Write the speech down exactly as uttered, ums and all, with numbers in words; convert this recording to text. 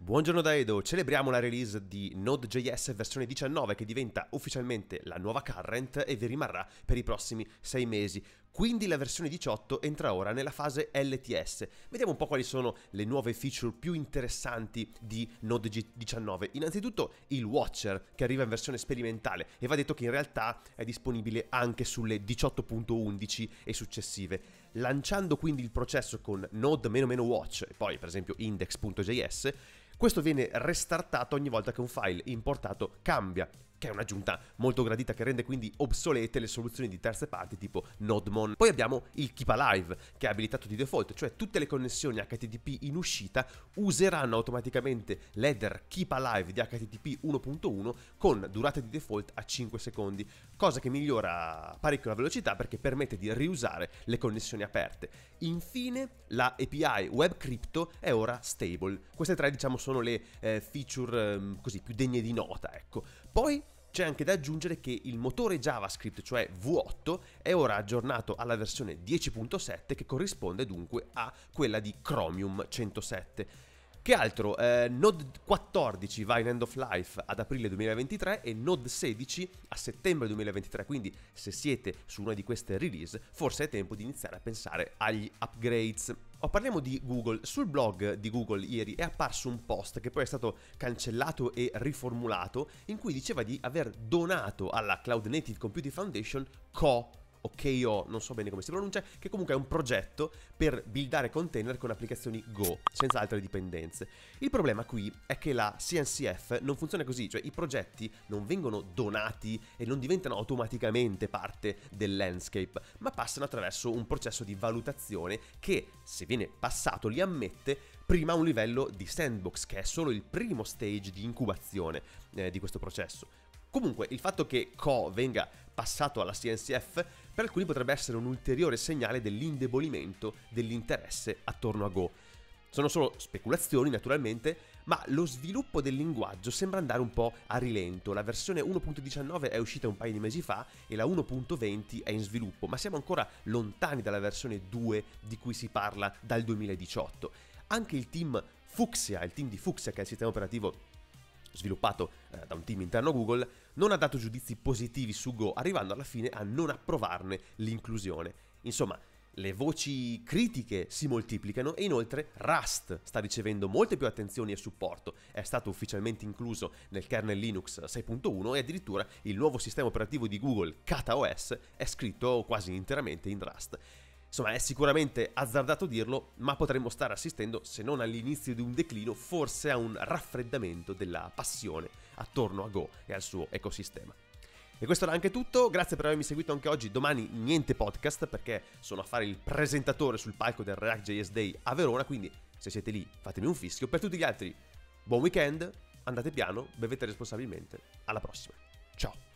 Buongiorno da Edo, celebriamo la release di Node.js versione diciannove che diventa ufficialmente la nuova current e vi rimarrà per i prossimi sei mesi. Quindi la versione diciotto entra ora nella fase L T S. Vediamo un po' quali sono le nuove feature più interessanti di Node diciannove. Innanzitutto il Watcher che arriva in versione sperimentale e va detto che in realtà è disponibile anche sulle diciotto punto undici e successive. Lanciando quindi il processo con Node-watch e poi per esempio index.js, questo viene restartato ogni volta che un file importato cambia, che è un'aggiunta molto gradita che rende quindi obsolete le soluzioni di terze parti tipo Nodemon. Poi abbiamo il Keep Alive che è abilitato di default, cioè tutte le connessioni H T T P in uscita useranno automaticamente l'header Keep Alive di H T T P uno punto uno con durata di default a cinque secondi, cosa che migliora parecchio la velocità perché permette di riusare le connessioni aperte. Infine la A P I Web Crypto è ora stable. Queste tre diciamo sono le eh, feature eh, così più degne di nota, ecco. Poi c'è anche da aggiungere che il motore JavaScript, cioè V otto, è ora aggiornato alla versione dieci punto sette che corrisponde dunque a quella di Chromium centosette. Che altro? Eh, Node quattordici va in end of life ad aprile duemilaventitré e Node sedici a settembre duemilaventitré, quindi se siete su una di queste release forse è tempo di iniziare a pensare agli upgrades. Oh, parliamo di Google. Sul blog di Google ieri è apparso un post che poi è stato cancellato e riformulato in cui diceva di aver donato alla Cloud Native Computing Foundation C O o K O, non so bene come si pronuncia, che comunque è un progetto per buildare container con applicazioni Go, senza altre dipendenze. Il problema qui è che la C N C F non funziona così, cioè i progetti non vengono donati e non diventano automaticamente parte del landscape, ma passano attraverso un processo di valutazione che, se viene passato, li ammette prima a un livello di sandbox, che è solo il primo stage di incubazione eh, di questo processo. Comunque, il fatto che C O venga passato alla C N C F per alcuni potrebbe essere un ulteriore segnale dell'indebolimento dell'interesse attorno a Go. Sono solo speculazioni naturalmente, ma lo sviluppo del linguaggio sembra andare un po' a rilento. La versione uno punto diciannove è uscita un paio di mesi fa e la uno punto venti è in sviluppo, ma siamo ancora lontani dalla versione due di cui si parla dal duemiladiciotto. Anche il team Fuchsia, il team di Fuchsia che è il sistema operativo sviluppato eh, da un team interno a Google, non ha dato giudizi positivi su Go, arrivando alla fine a non approvarne l'inclusione. Insomma, le voci critiche si moltiplicano e inoltre Rust sta ricevendo molte più attenzioni e supporto. È stato ufficialmente incluso nel kernel Linux sei punto uno e addirittura il nuovo sistema operativo di Google, KataOS, è scritto quasi interamente in Rust. Insomma, è sicuramente azzardato dirlo, ma potremmo stare assistendo, se non all'inizio di un declino, forse a un raffreddamento della passione attorno a Go e al suo ecosistema. E questo era anche tutto, grazie per avermi seguito anche oggi. Domani niente podcast perché sono a fare il presentatore sul palco del React.js Day a Verona, quindi se siete lì fatemi un fischio. Per tutti gli altri, buon weekend, andate piano, bevete responsabilmente, alla prossima, ciao!